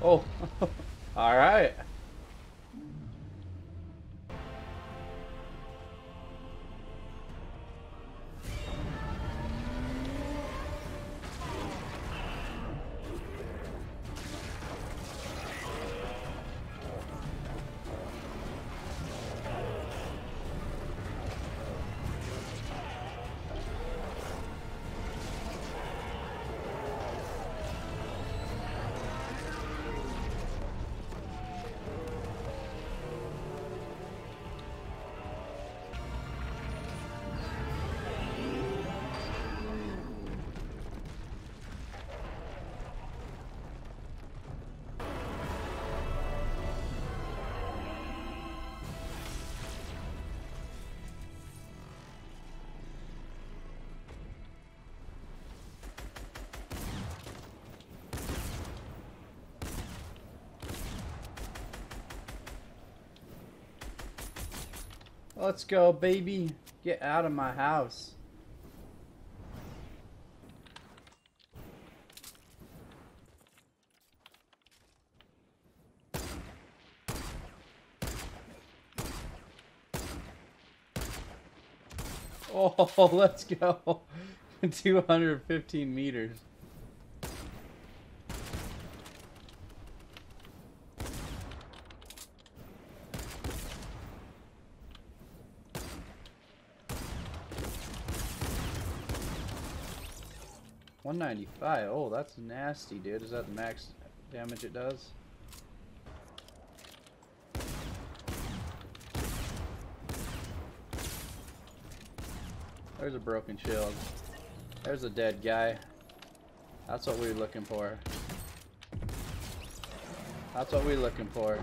Oh, all right. Let's go, baby. Get out of my house. Oh, let's go. 215 meters. $195. Oh, that's nasty, dude. Is that the max damage it does? There's a broken shield. There's a dead guy. That's what we're looking for. That's what we're looking for.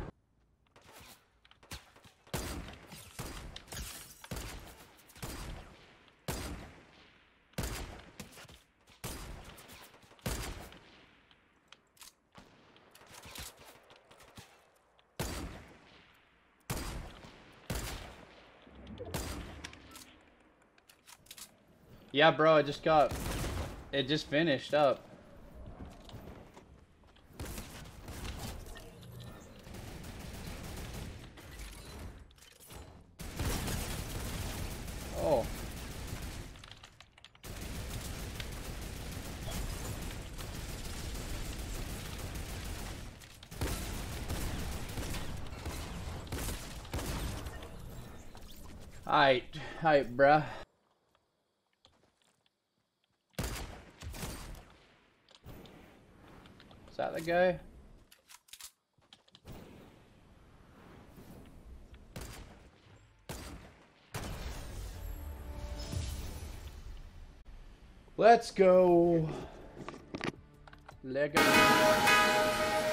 Yeah, bro, it just finished up. Oh. Alright, bruh. Is that the guy? Let's go. Lego.